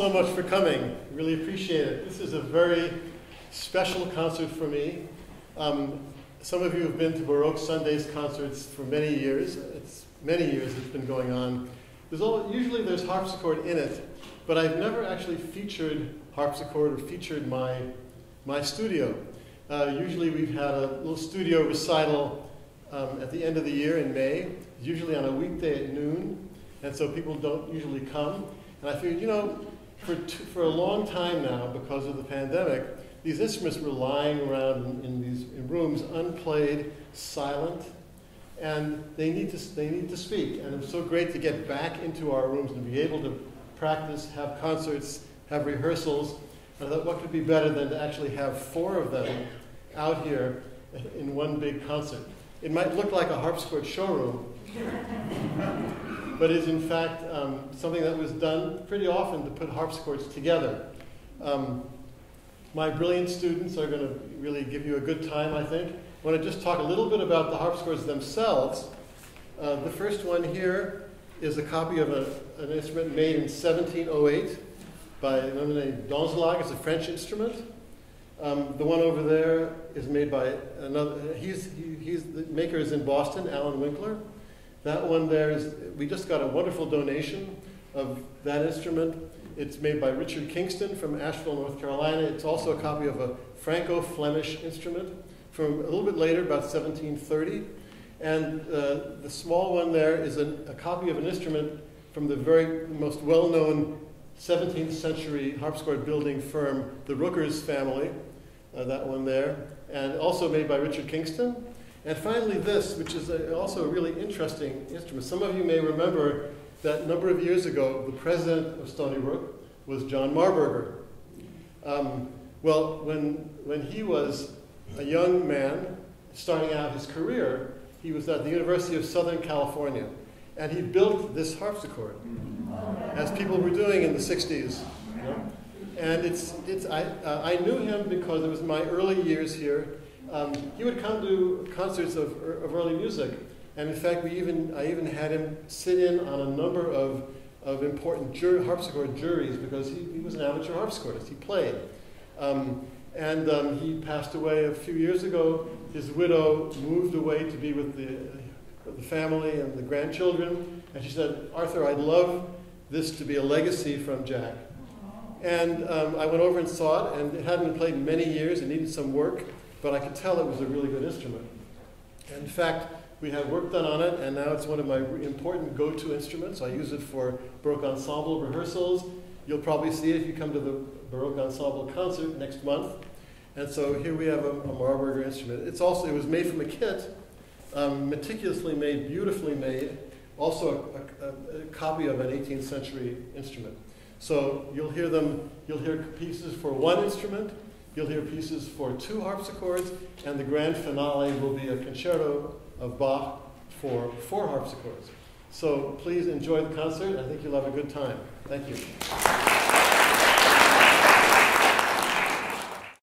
so much for coming. Really appreciate it. This is a very special concert for me. Some of you have been to Baroque Sundays concerts for many years. It's been going on. Usually there's harpsichord in it, but I've never actually featured harpsichord or featured my studio. Usually we've had a little studio recital at the end of the year in May, usually on a weekday at noon, and so people don't usually come. And I figured, you know, for a long time now, because of the pandemic, these instruments were lying around in rooms unplayed, silent, and they need to speak. And it was so great to get back into our rooms and be able to practice, have concerts, have rehearsals. And I thought, what could be better than to actually have 4 of them out here in one big concert? It might look like a harpsichord showroom, but is in fact something that was done pretty often to put harpsichords together. My brilliant students are going to really give you a good time, I think. I want to just talk a little bit about the harpsichords themselves. The first one here is a copy of an instrument made in 1708 by a woman named Donzelag. It's a French instrument. The one over there is made by another. The maker is in Boston, Allan Winkler. That one there is. We just got a wonderful donation of that instrument. It's made by Richard Kingston from Asheville, North Carolina. It's also a copy of a Franco-Flemish instrument from a little bit later, about 1730. And the small one there is a copy of an instrument from the very most well-known 17th century harpsichord building firm, the Rookers family, that one there, and also made by Richard Kingston. And finally this, which is also a really interesting instrument. Some of you may remember that a number of years ago, the president of Stony Brook was John Marburger. Well, when he was a young man starting out his career, he was at the University of Southern California, and he built this harpsichord, as people were doing in the 60s. You know? And I knew him because it was my early years here. He would come to concerts of early music, and in fact, I even had him sit in on a number of important harpsichord juries because he was an amateur harpsichordist. He played. He passed away a few years ago. His widow moved away to be with the family and the grandchildren, and she said, "Arthur, I'd love this to be a legacy from Jack." And I went over and saw it, and it hadn't been played in many years. It needed some work, but I could tell it was a really good instrument. And in fact, we had work done on it, and now it's one of my important go-to instruments. I use it for Baroque Ensemble rehearsals. You'll probably see it if you come to the Baroque Ensemble concert next month. And so here we have a Marburger instrument. It was made from a kit, meticulously made, beautifully made, also a copy of an 18th century instrument. So you'll hear pieces for one instrument, you'll hear pieces for 2 harpsichords, and the grand finale will be a concerto of Bach for 4 harpsichords. So please enjoy the concert. I think you'll have a good time. Thank you.